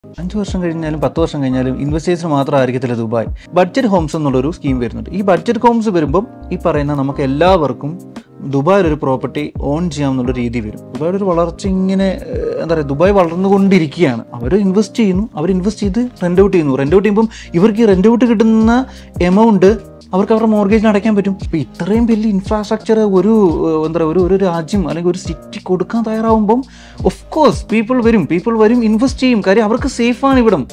5 വർഷം കഴിഞ്ഞാലും 10 വർഷം കഴിഞ്ഞാലും ഇൻവെസ്റ്റേഴ്സിന് മാത്രമായിരിക്കത്തില്ല ദുബായ്. ബഡ്ജറ്റ് ഹോംസ് എന്നുള്ളൊരു സ്കീം വരുന്നുണ്ട്. ഈ ബഡ്ജറ്റ് ഹോംസ് വരുമ്പം ഈ പറയുന്ന നമുക്ക് എല്ലാവർക്കും ദുബായിലൊരു പ്രോപ്പർട്ടി ഓൺ ചെയ്യാമെന്നുള്ള രീതി വരും. ദുബായുടെ ഒരു വളർച്ച ഇങ്ങനെ എന്താ പറയുക, ദുബായ് വളർന്നുകൊണ്ടിരിക്കുകയാണ്. അവർ ഇൻവെസ്റ്റ് ചെയ്യുന്നു, അവർ ഇൻവെസ്റ്റ് ചെയ്ത് റെൻ്റ് ഔട്ട് ചെയ്യുന്നു. റെൻ്റ് ഔട്ട് ചെയ്യുമ്പം ഇവർക്ക് ഈ റെൻ്റ് ഔട്ട് കിട്ടുന്ന എമൗണ്ട് അവർക്ക് അവരുടെ മോർഗേജിന് അടയ്ക്കാൻ പറ്റും. അപ്പോൾ ഇത്രയും വലിയ ഇൻഫ്രാസ്ട്രക്ചർ ഒരു എന്താ പറയുക ഒരു രാജ്യം അല്ലെങ്കിൽ ഒരു സിറ്റി കൊടുക്കാൻ തയ്യാറാവുമ്പം ഓഫ് കോഴ്സ് പീപ്പിൾ വരും ഇൻവെസ്റ്റ് ചെയ്യും. കാര്യം അവർക്ക് സേഫാണ് ഇവിടം.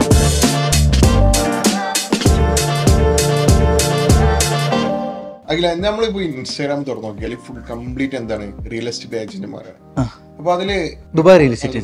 അഖില, നമ്മളിപ്പോ ഇൻസ്റ്റാഗ്രാം തുറന്നു നോക്കിയാൽ ഫുൾ കംപ്ലീറ്റ് എന്താണ് റിയൽ എസ്റ്റേറ്റ് ഏജന്റുമാരാണ്. അപ്പൊ അതില് ദുബായ് റിയൽ എസ്റ്റേറ്റ്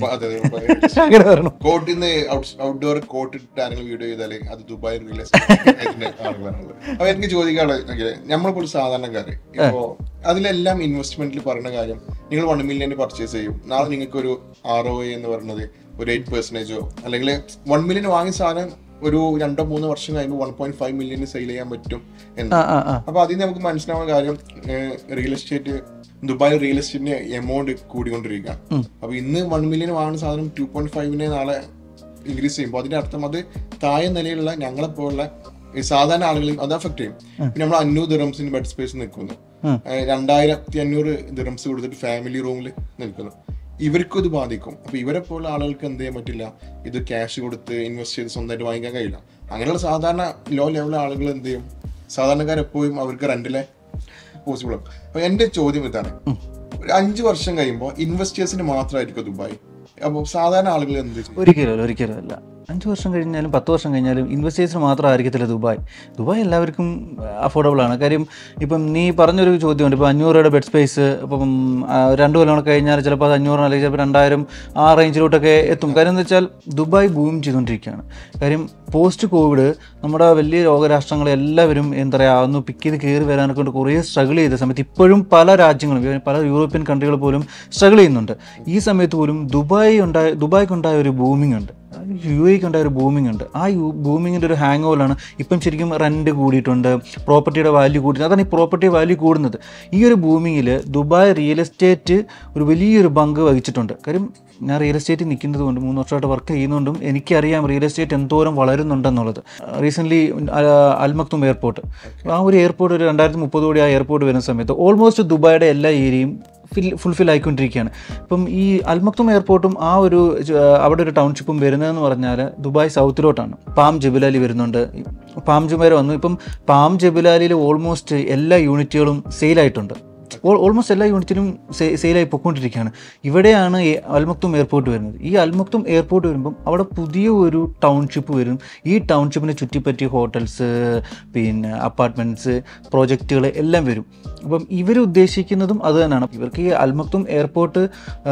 കോട്ടിന്ന് ഔട്ട്ഡോർ കോട്ട് ഇട്ട് ആരെങ്കിലും വീഡിയോ ചെയ്താല് അത് ദുബായ് റിയൽ എസ്റ്റേറ്റ് ആളുകളാണുള്ളത്. അപ്പൊ എനിക്ക് ചോദിക്കാനുള്ളത്, നമ്മളിപ്പോൾ സാധാരണക്കാര് ഇപ്പോ അതിലെല്ലാം ഇൻവെസ്റ്റ്മെന്റിൽ പറയുന്ന കാര്യം, നിങ്ങൾ 1 million പർച്ചേസ് ചെയ്യും, നാളെ നിങ്ങൾക്ക് ഒരു ROI എന്ന് പറയുന്നത് ഒരു 8% അല്ലെങ്കിൽ 1 million വാങ്ങിയ സാധനം ഒരു 2-3 വർഷം കഴിയുമ്പോൾ 1.5 million സെയിൽ ചെയ്യാൻ പറ്റും എന്ന്. അപ്പൊ അതിൽ നമുക്ക് മനസ്സിലാവുന്ന കാര്യം, റിയൽ എസ്റ്റേറ്റ് ദുബായ് റിയൽ എസ്റ്റേറ്റിന്റെ എമൗണ്ട് കൂടിക്കൊണ്ടിരിക്കുകയാണ്. അപ്പൊ ഇന്ന് 1 million വാങ്ങുന്ന സാധനം 2.5 നാളെ ഇൻക്രീസ് ചെയ്യുമ്പോൾ അതിന്റെ അർത്ഥം അത് താഴെ നിലയിലുള്ള ഞങ്ങളെപ്പോലുള്ള സാധാരണ ആളുകളെയും അത് അഫക്ട് ചെയ്യും. പിന്നെ നമ്മൾ 500 ദിറംസിന് ബെഡ് സ്പേസ് നിൽക്കുന്നു, 2500 ദിറംസ് കൊടുത്തിട്ട് ഫാമിലി റൂമിൽ നിൽക്കുന്നു. ഇവർക്കും ഇത് ബാധിക്കും. അപ്പൊ ഇവരെ പോലുള്ള ആളുകൾക്ക് എന്ത് ചെയ്യാൻ പറ്റില്ല, ഇത് ക്യാഷ് കൊടുത്ത് ഇൻവെസ്റ്റ് ചെയ്ത് സ്വന്തമായിട്ട് വാങ്ങിക്കാൻ കഴിയില്ല. അങ്ങനെയുള്ള സാധാരണ ലോ ലെവൽ ആളുകൾ എന്ത് ചെയ്യും, സാധാരണക്കാരെപ്പോഴും അവർക്ക് റെന്റിലെ പോസിബിൾ ആവും. അപ്പൊ എന്റെ ചോദ്യം ഇതാണ്, ഒരു 5 വർഷം കഴിയുമ്പോൾ ഇൻവെസ്റ്റേഴ്സിന് മാത്രമായിരിക്കും ദുബായ്, അപ്പോൾ സാധാരണ ആളുകൾ എന്ത് ചെയ്യും? ഒരിക്കലും അല്ല. 5 വർഷം കഴിഞ്ഞാലും 10 വർഷം കഴിഞ്ഞാലും ഇൻവെസ്റ്റേഴ്സിന് മാത്രമായിരിക്കത്തില്ല ദുബായ് എല്ലാവർക്കും അഫോർഡബിൾ ആണ്. കാര്യം ഇപ്പം നീ പറഞ്ഞൊരു ചോദ്യമുണ്ട്, ഇപ്പോൾ 500 രൂപയുടെ ബെഡ് സ്പേസ് ഇപ്പം 2 കൊല്ലം കഴിഞ്ഞാൽ ചിലപ്പോൾ അത് 500 അല്ലെങ്കിൽ ചിലപ്പോൾ 2000 ആ റേഞ്ചിലോട്ടൊക്കെ എത്തും. കാര്യം എന്ന് വെച്ചാൽ ദുബായ് ബൂം ചെയ്തുകൊണ്ടിരിക്കുകയാണ്. കാര്യം പോസ്റ്റ് കോവിഡ് നമ്മുടെ വലിയ ലോകരാഷ്ട്രങ്ങളെല്ലാവരും എന്താ പറയുക ഒന്ന് പിക്ക് ചെയ്ത് കയറി വരാനൊക്കെ കൊണ്ട് കുറേ സ്ട്രഗിൾ ചെയ്ത സമയത്ത് ഇപ്പോഴും പല രാജ്യങ്ങളും പല യൂറോപ്യൻ കൺട്രികൾ പോലും സ്ട്രഗിൾ ചെയ്യുന്നുണ്ട്. ഈ സമയത്ത് പോലും ദുബായ്ക്കുണ്ടായ ഒരു ബൂമിംഗ് ഉണ്ട്, UAE ഉണ്ടായ ഒരു ബൂമിംഗ് ഉണ്ട്. ആ ബൂമിങ്ങിൻ്റെ ഒരു ഹാങ് ഓവറാണ് ഇപ്പം ശരിക്കും റെൻറ്റ് കൂടിയിട്ടുണ്ട്, പ്രോപ്പർട്ടിയുടെ വാല്യൂ കൂടിയിട്ടുണ്ട്. അതാണ് ഈ പ്രോപ്പർട്ടി വാല്യൂ കൂടുന്നത്. ഈ ഒരു ബൂമിങ്ങിൽ ദുബായ് റിയൽ എസ്റ്റേറ്റ് ഒരു വലിയൊരു പങ്ക് വഹിച്ചിട്ടുണ്ട്. കാര്യം ഞാൻ റിയൽ എസ്റ്റേറ്റ് നിൽക്കുന്നത് കൊണ്ട് 3 വർഷമായിട്ട് വർക്ക് ചെയ്യുന്നതുകൊണ്ടും എനിക്കറിയാം റിയൽ എസ്റ്റേറ്റ് എന്തോരം വളരുന്നുണ്ടെന്നുള്ളത്. റീസെൻ്റ്ലി അൽ മക്തൂം എയർപോർട്ട്, ആ ഒരു എയർപോർട്ട് ഒരു 2030 ആ എയർപോർട്ട് വരുന്ന സമയത്ത് ഓൾമോസ്റ്റ് ദുബായുടെ എല്ലാ ഏരിയയും ഫുൾഫിൽ ആയിക്കൊണ്ടിരിക്കുകയാണ്. ഇപ്പം ഈ അൽ മക്തൂം എയർപോർട്ടും ആ ഒരു അവിടെ ഒരു ടൗൺഷിപ്പും വരുന്നതെന്ന് പറഞ്ഞാൽ ദുബായ് സൗത്തിലോട്ടാണ്. പാം ജബലാലി വരുന്നുണ്ട്, പാം ജുമേര വന്നു. ഇപ്പം പാം ജബലാലിയിൽ ഓൾമോസ്റ്റ് എല്ലാ യൂണിറ്റുകളും സെയിലായിട്ടുണ്ട്. ഓൾമോസ്റ്റ് എല്ലാ യൂണിറ്റിനും സെയിലായി പൊയ്ക്കൊണ്ടിരിക്കുകയാണ്. ഇവിടെയാണ് അൽ മക്തൂം എയർപോർട്ട് വരുന്നത്. ഈ അൽ മക്തൂം എയർപോർട്ട് വരുമ്പം അവിടെ പുതിയ ഒരു ടൗൺഷിപ്പ് വരും. ഈ ടൗൺഷിപ്പിനെ ചുറ്റിപ്പറ്റിയ ഹോട്ടൽസ്, പിന്നെ അപ്പാർട്ട്മെൻറ്റ്സ്, പ്രോജക്റ്റുകൾ എല്ലാം വരും. അപ്പം ഇവർ ഉദ്ദേശിക്കുന്നതും അത് തന്നെയാണ്. ഇവർക്ക് ഈ അൽ മക്തൂം എയർപോർട്ട്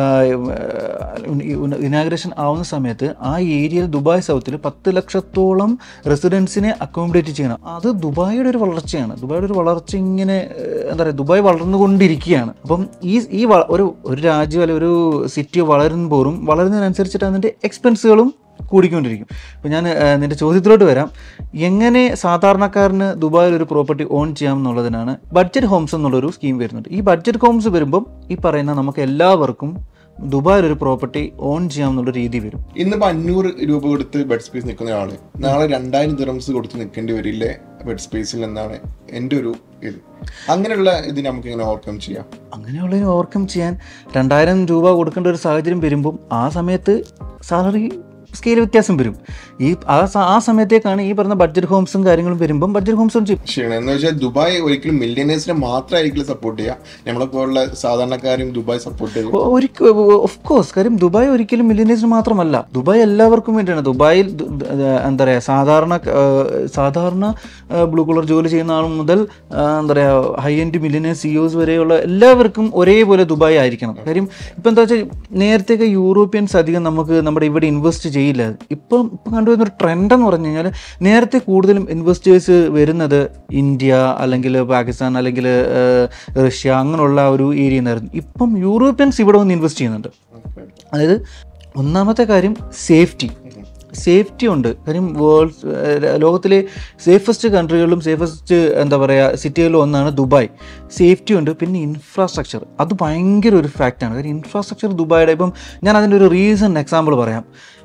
ഇനാഗ്രേഷൻ ആവുന്ന സമയത്ത് ആ ഏരിയയിൽ ദുബായ് സൗത്തിൽ 10 ലക്ഷത്തോളം റെസിഡൻസിനെ അക്കോമഡേറ്റ് ചെയ്യണം. അത് ദുബായിയുടെ ഒരു വളർച്ചയാണ്. ദുബായിയുടെ ഒരു വളർച്ച ഇങ്ങനെ എന്താ പറയുക, ദുബായ് വളർന്നുകൊണ്ടിരിക്കുകയാണ്. അപ്പം ഈ ഒരു രാജ്യം അല്ലെങ്കിൽ ഒരു സിറ്റി വളരുന്നതിനനുസരിച്ചിട്ട് അതിൻ്റെ എക്സ്പെൻസുകളും കൂടിക്കൊണ്ടിരിക്കും. അപ്പോൾ ഞാൻ നിൻ്റെ ചോദ്യത്തിലോട്ട് വരാം. എങ്ങനെ സാധാരണക്കാരന് ദുബായിൽ ഒരു പ്രോപ്പർട്ടി ഓൺ ചെയ്യാമെന്നുള്ളതിനാണ് ബഡ്ജറ്റ് ഹോംസ് എന്നുള്ളൊരു സ്കീം വരുന്നുണ്ട്. ഈ ബഡ്ജറ്റ് ഹോംസ് വരുമ്പം ഈ പറയുന്ന നമുക്ക് എല്ലാവർക്കും ദുബായിലൊരു പ്രോപ്പർട്ടി ഓൺ ചെയ്യാമെന്നുള്ള രീതി വരും. ഇന്നിപ്പോൾ 500 രൂപ കൊടുത്ത് ബെഡ് സ്പേസ് നിൽക്കുന്ന ആള് നാളെ 2000 ദിറംസ് കൊടുത്ത് നിൽക്കേണ്ടി വരില്ലേ ബെഡ് സ്പേസിൽ എന്നാണ് എൻ്റെ ഒരു ഇത്. അങ്ങനെയുള്ള ഇത് നമുക്ക് ഇങ്ങനെ ഓവർകം ചെയ്യാം. അങ്ങനെയുള്ളതിന് ഓവർകം ചെയ്യാൻ 2000 രൂപ കൊടുക്കേണ്ട ഒരു സാഹചര്യം വരുമ്പം ആ സമയത്ത് സാലറി സ്കെയിൽ വ്യത്യാസം വരും. ആ സമയത്തേക്കാണ് ഈ പറഞ്ഞ ബഡ്ജറ്റ് ഹോംസും കാര്യങ്ങളും വരുമ്പം ബഡ്ജറ്റ് ഹോംസും ചെയ്യും. എന്ന് വെച്ചാൽ ദുബായ് ഒരിക്കലും മില്യനേഴ്സിനെ മാത്രമായിരിക്കും സപ്പോർട്ട് ചെയ്യുക, നമ്മളെപ്പോലുള്ള സാധാരണക്കാരും ദുബായ് സപ്പോർട്ട് ചെയ്യും. Of course. കാര്യം ദുബായ് ഒരിക്കലും മില്യനേഴ്സിന് മാത്രമല്ല, ദുബായ് എല്ലാവർക്കും വേണ്ടിയാണ്. ദുബായിൽ എന്താ പറയുക, സാധാരണ ബ്ലൂ കളർ ജോലി ചെയ്യുന്ന ആൾ മുതൽ എന്താ പറയുക ഹൈ എൻഡ് മില്യനേഴ്സ് CEOs വരെയുള്ള എല്ലാവർക്കും ഒരേപോലെ ദുബായ് ആയിരിക്കണം. കാര്യം ഇപ്പം എന്താ വെച്ചാൽ നേരത്തെയൊക്കെ യൂറോപ്യൻസ് അധികം നമ്മുടെ ഇവിടെ ഇൻവെസ്റ്റ് ചെയ്യില്ല. ഇപ്പം കണ്ടുവരുന്നൊരു ട്രെൻഡ് എന്ന് പറഞ്ഞു കഴിഞ്ഞാൽ നേരത്തെ കൂടുതലും ഇൻവെസ്റ്റേഴ്സ് വരുന്നത് ഇന്ത്യ അല്ലെങ്കിൽ പാകിസ്ഥാൻ അല്ലെങ്കിൽ റഷ്യ അങ്ങനെയുള്ള ഒരു ഏരിയ നിന്നായിരുന്നു. ഇപ്പം യൂറോപ്യൻസ് ഇവിടെ വന്ന് ഇൻവെസ്റ്റ് ചെയ്യുന്നുണ്ട്. അതായത് ഒന്നാമത്തെ കാര്യം സേഫ്റ്റി ഉണ്ട്. കാര്യം ലോകത്തിലെ സേഫസ്റ്റ് കൺട്രികളിലും സേഫസ്റ്റ് എന്താ പറയുക സിറ്റികളിലും ഒന്നാണ് ദുബായ്. സേഫ്റ്റി ഉണ്ട്. പിന്നെ ഇൻഫ്രാസ്ട്രക്ചർ അത് ഭയങ്കര ഒരു ഫാക്റ്റാണ്. കാര്യം ഇൻഫ്രാസ്ട്രക്ചർ ദുബായുടെ ഇപ്പം ഞാൻ അതിൻ്റെ ഒരു റീസൺ എക്സാമ്പിൾ പറയാം.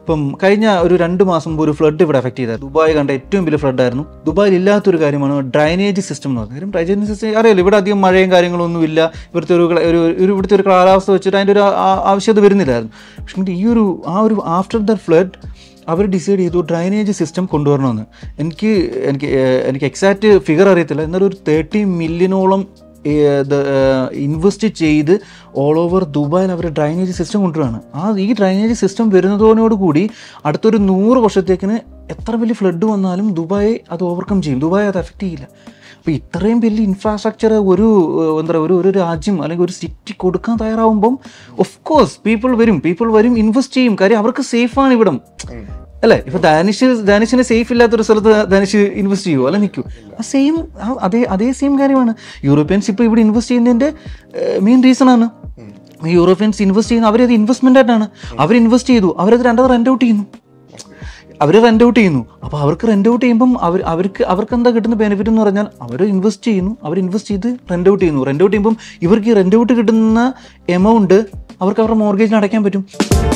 ഇപ്പം കഴിഞ്ഞ ഒരു 2 മാസം മുമ്പ് ഒരു ഫ്ലഡ് ഇവിടെ എഫക്ട് ചെയ്തായിരുന്നു. ദുബായ് കണ്ട ഏറ്റവും വലിയ ഫ്ലഡായിരുന്നു. ദുബായിൽ ഇല്ലാത്തൊരു കാര്യമാണ് ഡ്രൈനേജ് സിസ്റ്റം എന്ന് പറയുന്നത്. കാര്യം ഡ്രൈനേജ് സിസ്റ്റം അറിയാലോ, ഇവിടെ അധികം മഴയും കാര്യങ്ങളൊന്നും ഇല്ല. ഇവിടുത്തെ ഒരു കാലാവസ്ഥ വെച്ചിട്ട് അതിൻ്റെ ഒരു ആവശ്യകത വരുന്നില്ലായിരുന്നു. പക്ഷേ ആ ഒരു ആഫ്റ്റർ ദ ഫ്ലഡ് അവർ ഡിസൈഡ് ചെയ്തു ഡ്രൈനേജ് സിസ്റ്റം കൊണ്ടുവരണമെന്ന്. എനിക്ക് എക്സാക്റ്റ് ഫിഗർ അറിയത്തില്ല, എന്നാലും ഒരു 30 മില്യണോളം ഇൻവെസ്റ്റ് ചെയ്ത് ഓൾ ഓവർ ദുബായിൽ അവർ ഡ്രൈനേജ് സിസ്റ്റം കൊണ്ടുവരികയാണ്. ഈ ഡ്രൈനേജ് സിസ്റ്റം വരുന്നതോടുകൂടി അടുത്തൊരു 100 വർഷത്തേക്കിന് എത്ര വലിയ ഫ്ലഡ് വന്നാലും ദുബായ് അത് ഓവർകം ചെയ്യും, ദുബായ് അത് എഫക്റ്റ് ചെയ്യില്ല. അപ്പോൾ ഇത്രയും വലിയ ഇൻഫ്രാസ്ട്രക്ചർ ഒരു രാജ്യം അല്ലെങ്കിൽ ഒരു സിറ്റി കൊടുക്കാൻ തയ്യാറാവുമ്പം ഓഫ് കോഴ്സ് പീപ്പിൾ വരും ഇൻവെസ്റ്റ് ചെയ്യും. കാര്യം അവർക്ക് സേഫാണ് ഇവിടം അല്ലേ. ഇപ്പോൾ ദാനിഷിന് സേഫ് ഇല്ലാത്തൊരു സ്ഥലത്ത് ദാനിഷ് ഇൻവെസ്റ്റ് ചെയ്യുമോ അല്ല നിൽക്കൂ. അതേ സെയിം കാര്യമാണ്. യൂറോപ്യൻസ് ഇപ്പോൾ ഇവിടെ ഇൻവെസ്റ്റ് ചെയ്യുന്നതിൻ്റെ മെയിൻ റീസണാണ്. യൂറോപ്യൻസ് ഇൻവെസ്റ്റ് ചെയ്യുന്ന അവരത് ഇൻവെസ്റ്റ്മെൻ്റ് ആയിട്ടാണ്. അവർ ഇൻവെസ്റ്റ് ചെയ്തു, അവരത് റെൻ്റ് ഔട്ട് ചെയ്യുന്നു. അപ്പോൾ അവർക്ക് റെൻ്റ് ഔട്ട് ചെയ്യുമ്പം അവർക്ക് എന്താ കിട്ടുന്ന ബെനിഫിറ്റ് എന്ന് പറഞ്ഞാൽ അവർ ഇൻവെസ്റ്റ് ചെയ്ത് റെൻ്റ് ഔട്ട് ചെയ്യുമ്പോൾ ഇവർക്ക് ഈ റെൻ്റ് ഔട്ട് കിട്ടുന്ന എമൗണ്ട് അവർക്ക് അവരുടെ മോർഗേജിന് അടയ്ക്കാൻ പറ്റും.